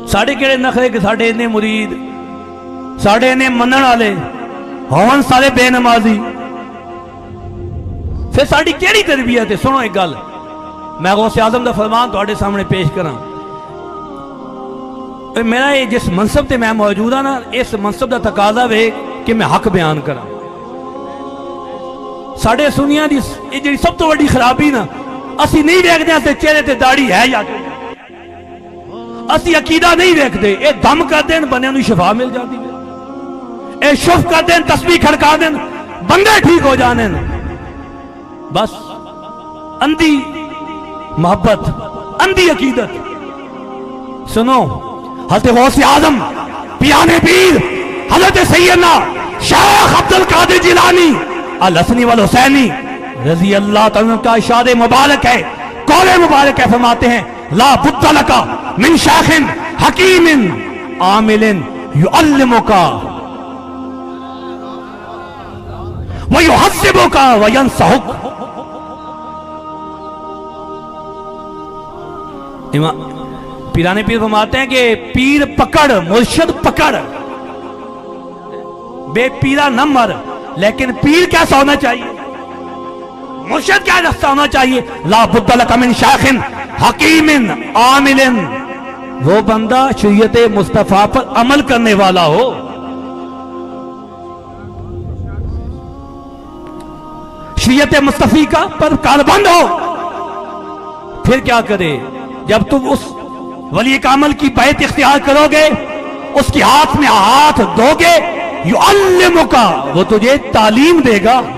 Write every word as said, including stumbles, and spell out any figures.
साढ़े केड़े नखरे कि साढ़े इन्ने मुरीद, साढ़े इन्ने मनन वाले होवन सारे बेनमाजी, फिर साड़ी केड़ी तरबियत है? सुनो एक गल, मैं गौसे आज़म दा फरमान तुहाडे सामने पेश करा। मेरा ये जिस मनसब ते मैं मौजूद हाँ ना, इस मनसब दा तकाजा वे कि मैं हक बयान करा। साढ़े सुनिया दी जी सब तो बड़ी खराबी ना, असी नहीं देखते चेहरे ते दाढ़ी है या असी अकीदा नहीं देखते। ये दम कर देन बंदे नूं शिफा मिल जाती है, ये शुफ कर देन तस्बीह खड़का देन बंदे ठीक हो जाने। बस अंधी मोहब्बत, अंधी अकीदत। सुनो, हज़रत गौसे आज़म पियाने पीर हज़रत सैयदना शेख अब्दुल कादिर जिलानी अल हसनी वल हुसैनी रज़ी अल्लाह तआला का इरशाद मुबारक है, कौल मुबारक है, फरमाते हैं ला बुद्दा लका मिन शेखिन हकीमिन आमिलिन युअल्लिमुका व युहज़्ज़िबुका व यंसहुक। पीराने पीर फरमाते हैं कि पीर पकड़ मुर्शिद पकड़, बेपीरा न मर। लेकिन पीर कैसा होना चाहिए, मुर्शिद क्या रास्ता होना चाहिए? ला बुद्दा लका मिन शेखिन हकीमिन आमिलिन, वो बंदा शरीयत मुस्तफा पर अमल करने वाला हो। शरीयत मुस्तफी का पर कारबंद हो। फिर क्या करे? जब तुम उस वली कामल की बैत इख्तियार करोगे, उसके हाथ में हाथ दोगे, युअल्लिमुका, वो तुझे तालीम देगा।